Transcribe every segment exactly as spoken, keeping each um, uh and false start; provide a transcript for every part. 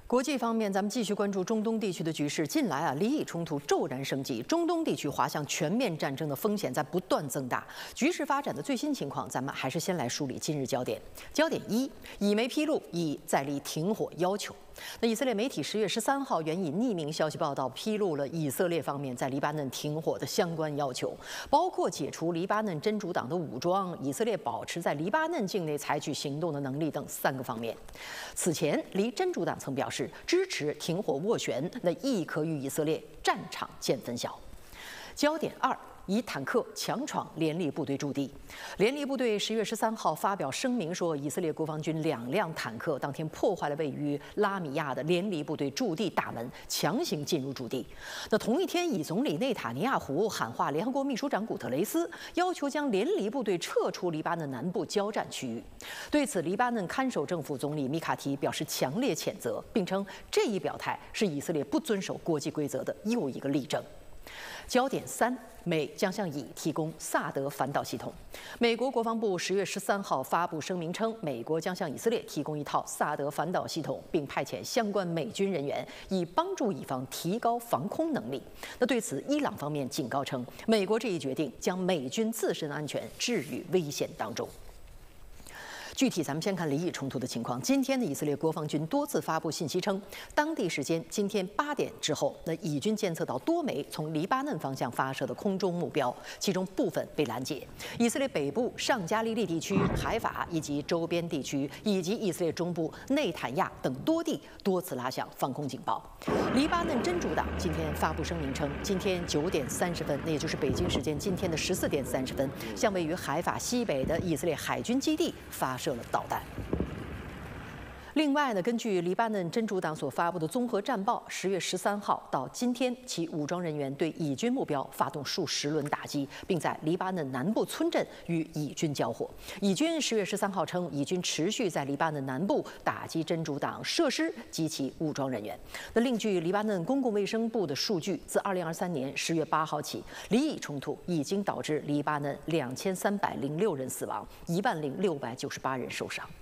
国际方面，咱们继续关注中东地区的局势。近来啊，黎以冲突骤然升级，中东地区滑向全面战争的风险在不断增大。局势发展的最新情况，咱们还是先来梳理今日焦点。焦点一：以媒披露以再立停火要求。那以色列媒体十月十三号援引匿名消息报道，披露了以色列方面在黎巴嫩停火的相关要求，包括解除黎巴嫩真主党的武装，以色列保持在黎巴嫩境内采取行动的能力等三个方面。此前，黎真主党曾表示支持停火斡旋，那亦可与以色列战场见分晓。焦点二：以坦克强闯联立部队驻地。联立部队十月十三号发表声明说，以色列国防军两辆坦克当天破坏了位于拉米亚的联立部队驻地大门，强行进入驻地。那同一天，以总理内塔尼亚胡喊话联合国秘书长古特雷斯，要求将联立部队撤出黎巴嫩南部交战区域。对此，黎巴嫩看守政府总理米卡提表示强烈谴责，并称这一表态是以色列不遵守国际规则的又一个例证。焦点三：美将向以提供萨德反导系统。美国国防部十月十三号发布声明称，美国将向以色列提供一套萨德反导系统，并派遣相关美军人员，以帮助以方提高防空能力。那对此，伊朗方面警告称，美国这一决定将美军自身安全置于危险当中。具体咱们先看黎以冲突的情况。今天的以色列国防军多次发布信息称，当地时间今天八点之后，那以军监测到多枚从黎巴嫩方向发射的空中目标，其中部分被拦截。以色列北部上加利利地区、海法以及周边地区，以及以色列中部内坦亚等多地多次拉响防空警报。黎巴嫩真主党今天发布声明称，今天九点三十分，那也就是北京时间今天的十四点三十分，向位于海法西北的以色列海军基地发射了导弹。另外呢，根据黎巴嫩真主党所发布的综合战报，十月十三号到今天，其武装人员对以军目标发动数十轮打击，并在黎巴嫩南部村镇与以军交火。以军十月十三号称，以军持续在黎巴嫩南部打击真主党设施及其武装人员。那另据黎巴嫩公共卫生部的数据，自二零二三年十月八号起，黎以冲突已经导致黎巴嫩两千三百零六人死亡，一万零六百九十八人受伤。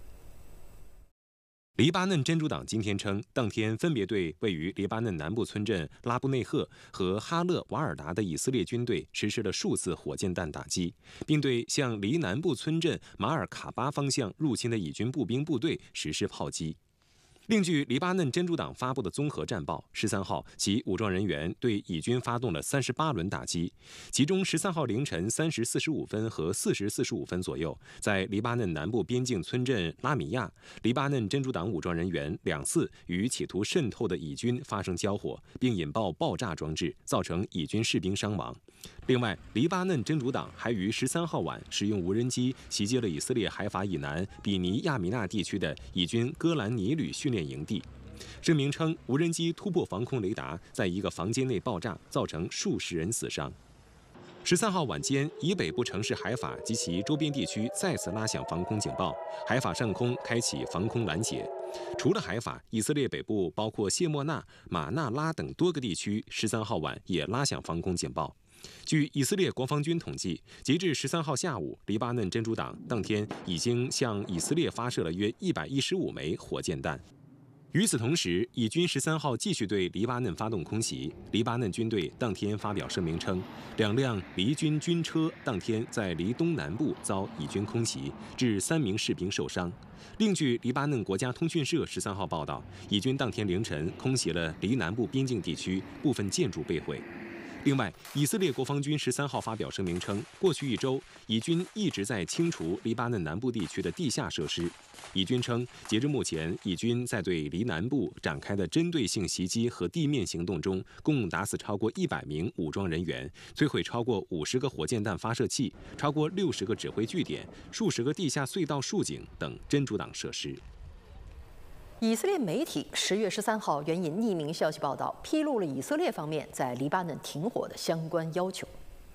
黎巴嫩真主党今天称，当天分别对位于黎巴嫩南部村镇拉布内赫和哈勒瓦尔达的以色列军队实施了数次火箭弹打击，并对向黎南部村镇马尔卡巴方向入侵的以军步兵部队实施炮击。另据黎巴嫩真主党发布的综合战报，十三号其武装人员对以军发动了三十八轮打击，其中十三号凌晨三时四十五分和四时四十五分左右，在黎巴嫩南部边境村镇拉米亚，黎巴嫩真主党武装人员两次与企图渗透的以军发生交火，并引爆爆炸装置，造成以军士兵伤亡。另外，黎巴嫩真主党还于十三号晚使用无人机袭击了以色列海法以南比尼亚米纳地区的以军戈兰尼旅训练营地。声明称，无人机突破防空雷达，在一个房间内爆炸，造成数十人死伤。十三号晚间，以北部城市海法及其周边地区再次拉响防空警报，海法上空开启防空拦截。除了海法，以色列北部包括谢莫纳、马纳拉等多个地区，十三号晚也拉响防空警报。据以色列国防军统计，截至十三号下午，黎巴嫩真主党当天已经向以色列发射了约一百一十五枚火箭弹。与此同时，以军十三号继续对黎巴嫩发动空袭。黎巴嫩军队当天发表声明称，两辆黎军军车当天在黎东南部遭以军空袭，致三名士兵受伤。另据黎巴嫩国家通讯社十三号报道，以军当天凌晨空袭了黎南部边境地区，部分建筑被毁。另外，以色列国防军十三号发表声明称，过去一周，以军一直在清除黎巴嫩南部地区的地下设施。以军称，截至目前，以军在对黎南部展开的针对性袭击和地面行动中，共打死超过一百名武装人员，摧毁超过五十个火箭弹发射器，超过六十个指挥据点，数十个地下隧道竖井等真主党设施。 以色列媒体十月十三号援引匿名消息报道，披露了以色列方面在黎巴嫩停火的相关要求。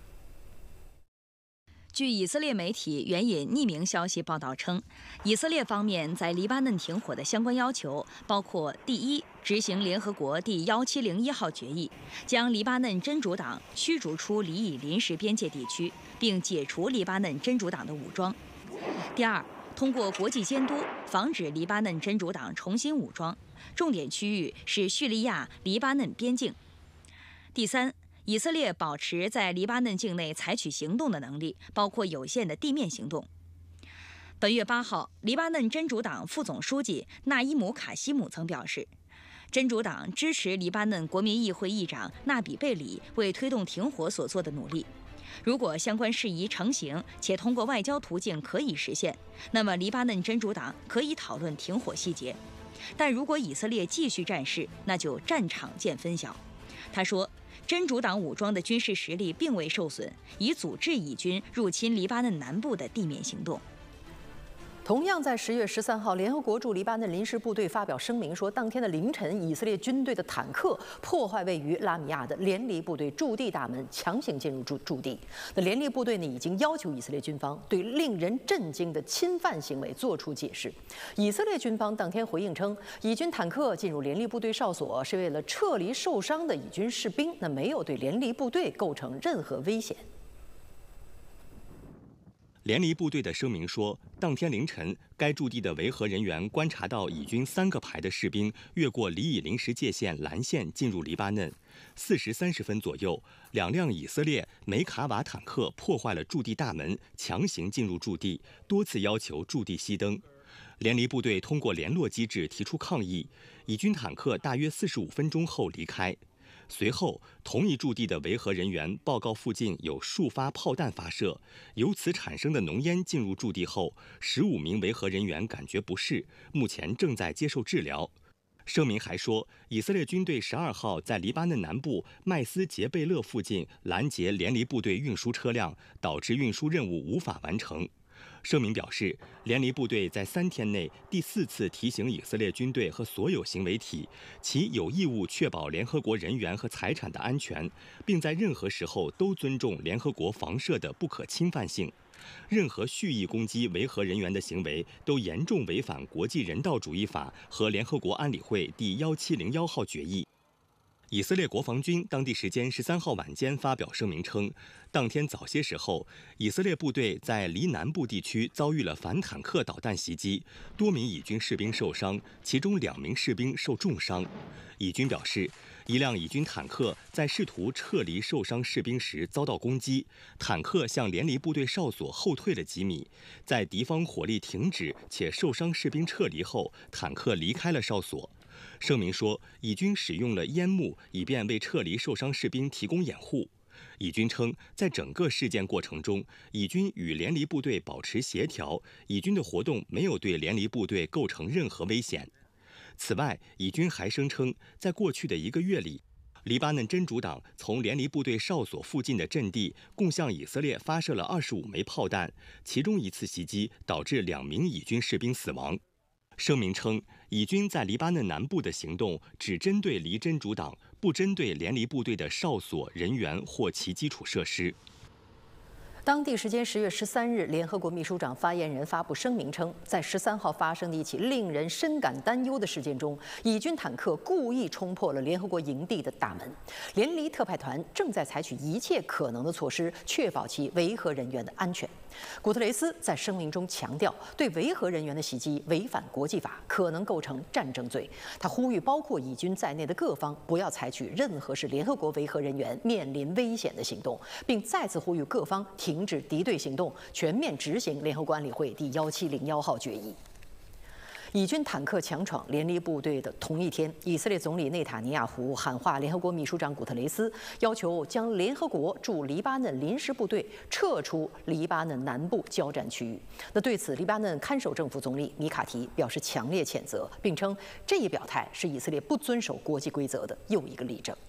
据以色列媒体援引匿名消息报道称，以色列方面在黎巴嫩停火的相关要求包括：第一，执行联合国第一七零一号决议，将黎巴嫩真主党驱逐出黎以临时边界地区，并解除黎巴嫩真主党的武装；第二，通过国际监督，防止黎巴嫩真主党重新武装， 重点区域是叙利亚、黎巴嫩边境。第三，以色列保持在黎巴嫩境内采取行动的能力，包括有限的地面行动。本月八号，黎巴嫩真主党副总书记纳伊姆·卡西姆曾表示，真主党支持黎巴嫩国民议会议长纳比贝里为推动停火所做的努力。如果相关事宜成型，且通过外交途径可以实现，那么黎巴嫩真主党可以讨论停火细节。但如果以色列继续战事，那就战场见分晓。他说，真主党武装的军事实力并未受损，以阻止以军入侵黎巴嫩南部的地面行动。 同样在十月十三号，联合国驻黎巴嫩临时部队发表声明说，当天的凌晨，以色列军队的坦克破坏位于拉米亚的联黎部队驻地大门，强行进入驻驻地。那联黎部队呢，已经要求以色列军方对令人震惊的侵犯行为做出解释。以色列军方当天回应称，以军坦克进入联黎部队哨所是为了撤离受伤的以军士兵，那没有对联黎部队构成任何危险。 联黎部队的声明说，当天凌晨，该驻地的维和人员观察到以军三个排的士兵越过黎以临时界线蓝线进入黎巴嫩。四时三十分左右，两辆以色列梅卡瓦坦克破坏了驻地大门，强行进入驻地，多次要求驻地熄灯。联黎部队通过联络机制提出抗议，以军坦克大约四十五分钟后离开。随后，同一驻地的维和人员报告附近有数发炮弹发射，由此产生的浓烟进入驻地后，十五名维和人员感觉不适，目前正在接受治疗。声明还说，以色列军队十二号在黎巴嫩南部麦斯杰贝勒附近拦截联黎部队运输车辆，导致运输任务无法完成。声明表示，联黎部队在三天内第四次提醒以色列军队和所有行为体，其有义务确保联合国人员和财产的安全，并在任何时候都尊重联合国房设的不可侵犯性。任何蓄意攻击维和人员的行为都严重违反国际人道主义法和联合国安理会第一七零一号决议。以色列国防军当地时间十三号晚间发表声明称，当天早些时候，以色列部队在黎南部地区遭遇了反坦克导弹袭击，多名以军士兵受伤，其中两名士兵受重伤。以军表示，一辆以军坦克在试图撤离受伤士兵时遭到攻击，坦克向联黎部队哨所后退了几米，在敌方火力停止且受伤士兵撤离后，坦克离开了哨所。声明说，以军使用了烟幕，以便为撤离受伤士兵提供掩护。以军称，在整个事件过程中，以军与联黎部队保持协调，以军的活动没有对联黎部队构成任何危险。此外，以军还声称，在过去的一个月里，黎巴嫩真主党从联黎部队哨所附近的阵地共向以色列发射了二十五枚炮弹，其中一次袭击导致两名以军士兵死亡。声明称，以军在黎巴嫩南部的行动只针对黎真主党，不针对联黎部队的哨所、人员或其基础设施。 当地时间十月十三日，联合国秘书长发言人发布声明称，在十三号发生的一起令人深感担忧的事件中，以军坦克故意冲破了联合国营地的大门，联黎特派团正在采取一切可能的措施，确保其维和人员的安全。古特雷斯在声明中强调，对维和人员的袭击违反国际法，可能构成战争罪。他呼吁包括以军在内的各方不要采取任何使联合国维和人员面临危险的行动，并再次呼吁各方停止敌对行动，全面执行联合国安理会第一七零一号决议。以军坦克强闯联黎部队的同一天，以色列总理内塔尼亚胡喊话联合国秘书长古特雷斯，要求将联合国驻黎巴嫩临时部队撤出黎巴嫩南部交战区域。那对此，黎巴嫩看守政府总理米卡提表示强烈谴责，并称这一表态是以色列不遵守国际规则的又一个例证。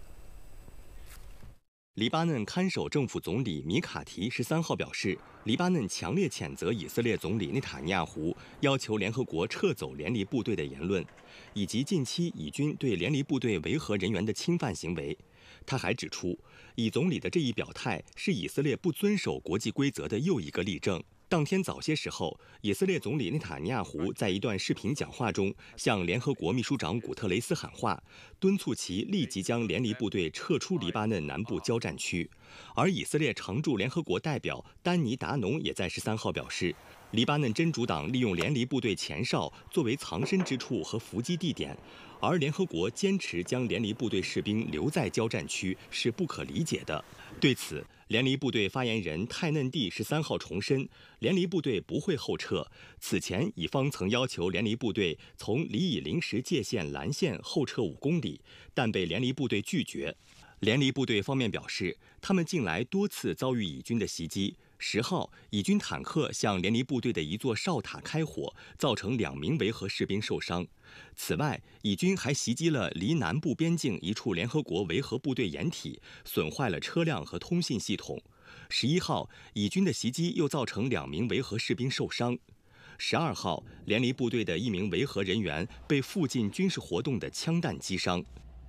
黎巴嫩看守政府总理米卡提十三号表示，黎巴嫩强烈谴责以色列总理内塔尼亚胡要求联合国撤走联黎部队的言论，以及近期以军对联黎部队维和人员的侵犯行为。他还指出，以总理的这一表态是以色列不遵守国际规则的又一个例证。 当天早些时候，以色列总理内塔尼亚胡在一段视频讲话中，向联合国秘书长古特雷斯喊话，敦促其立即将联黎部队撤出黎巴嫩南部交战区。而以色列常驻联合国代表丹尼达农也在十三号表示，黎巴嫩真主党利用联黎部队前哨作为藏身之处和伏击地点，而联合国坚持将联黎部队士兵留在交战区是不可理解的。对此，联黎部队发言人泰嫩蒂十三号重申，联黎部队不会后撤。此前，以方曾要求联黎部队从黎以临时界限蓝线后撤五公里，但被联黎部队拒绝。联黎部队方面表示，他们近来多次遭遇以军的袭击。十号，以军坦克向联黎部队的一座哨塔开火，造成两名维和士兵受伤。此外，以军还袭击了离南部边境一处联合国维和部队掩体，损坏了车辆和通信系统。十一号，以军的袭击又造成两名维和士兵受伤。十二号，联黎部队的一名维和人员被附近军事活动的枪弹击伤。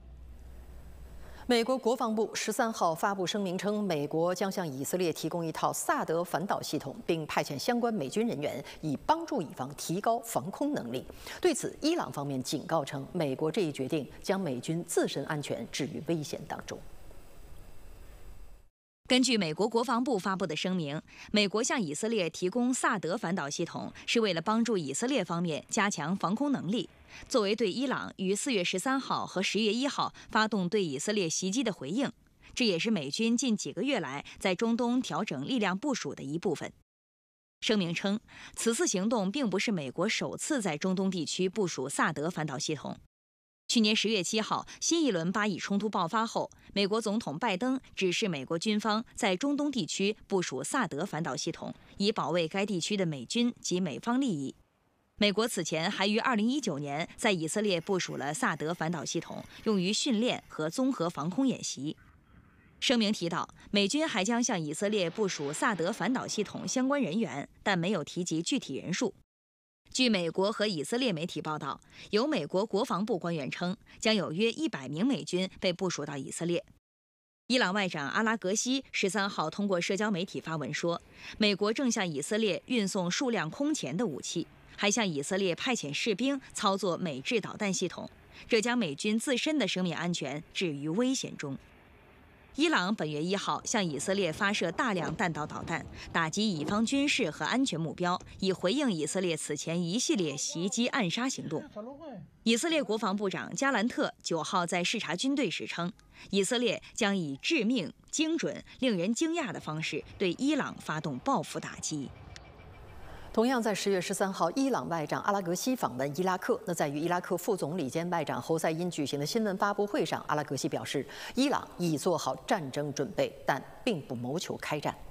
美国国防部十三号发布声明称，美国将向以色列提供一套萨德反导系统，并派遣相关美军人员，以帮助以方提高防空能力。对此，伊朗方面警告称，美国这一决定将美军自身安全置于危险当中。 根据美国国防部发布的声明，美国向以色列提供萨德反导系统，是为了帮助以色列方面加强防空能力，作为对伊朗于四月十三号和十月一号发动对以色列袭击的回应。这也是美军近几个月来在中东调整力量部署的一部分。声明称，此次行动并不是美国首次在中东地区部署萨德反导系统。去年十月七号，新一轮巴以冲突爆发后，美国总统拜登指示美国军方在中东地区部署萨德反导系统，以保卫该地区的美军及美方利益。美国此前还于二零一九年在以色列部署了萨德反导系统，用于训练和综合防空演习。声明提到，美军还将向以色列部署萨德反导系统相关人员，但没有提及具体人数。据美国和以色列媒体报道，有美国国防部官员称，将有约一百名美军被部署到以色列。伊朗外长阿拉格西十三号通过社交媒体发文说，美国正向以色列运送数辆空前的武器，还向以色列派遣士兵操作美制导弹系统，这将美军自身的生命安全置于危险中。伊朗本月一号向以色列发射大量弹道导弹，打击以方军事和安全目标，以回应以色列此前一系列袭击暗杀行动。以色列国防部长加兰特九号在视察军队时称，以色列将以致命、精准、令人惊讶的方式对伊朗发动报复打击。 同样在十月十三号，伊朗外长阿拉格西访问伊拉克。那在与伊拉克副总理兼外长侯赛因举行的新闻发布会上，阿拉格西表示，伊朗已做好战争准备，但并不谋求开战。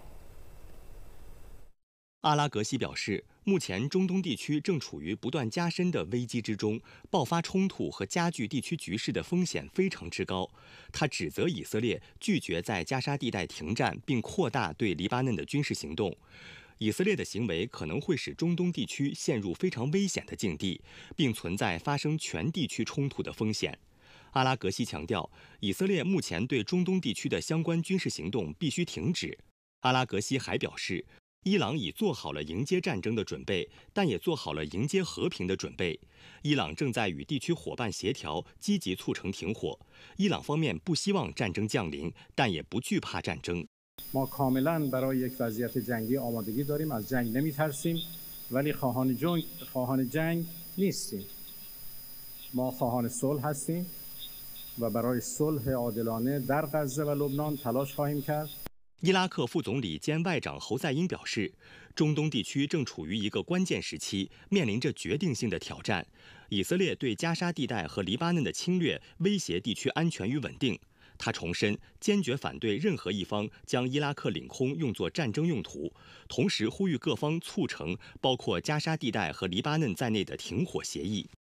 阿拉格西表示，目前中东地区正处于不断加深的危机之中，爆发冲突和加剧地区局势的风险非常之高。他指责以色列拒绝在加沙地带停战，并扩大对黎巴嫩的军事行动。以色列的行为可能会使中东地区陷入非常危险的境地，并存在发生全地区冲突的风险。阿拉格西强调，以色列目前对中东地区的相关军事行动必须停止。阿拉格西还表示，伊朗已做好了迎接战争的准备，但也做好了迎接和平的准备。伊朗正在与地区伙伴协调，积极促成停火。伊朗方面不希望战争降临，但也不惧怕战争。 ما کاملا برای یک وضعیت جنگی آمادگی داریم از جنگ نمی‌ترسیم ولی خواهان جنگ خواهان جنگ نیستیم ما خواهان صلح هستیم و برای صلح عادلانه در غزه و لبنان تلاش خواهیم کرد。 伊拉克副总理兼外长侯赛因表示，中东地区正处于一个关键时期，面临着决定性的挑战。以色列对加沙地带和黎巴嫩的侵略威胁地区安全与稳定。他重申，坚决反对任何一方将伊拉克领空用作战争用途，同时呼吁各方促成包括加沙地带和黎巴嫩在内的停火协议。